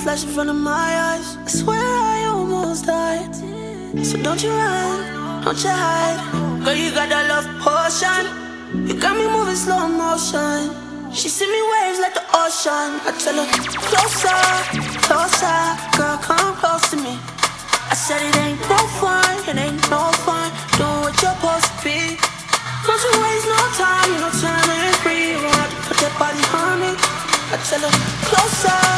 flash in front of my eyes. I swear I almost died. So don't you run, don't you hide. Girl, you got that love potion. You got me moving slow motion. She see me waves like the ocean. I tell her, closer, closer. Girl, come close to me. I said it ain't no fun, it ain't no fun. Doing what you're supposed to be. Don't you waste no time, you know time ain't free. You want to put that body on me. I tell her, closer.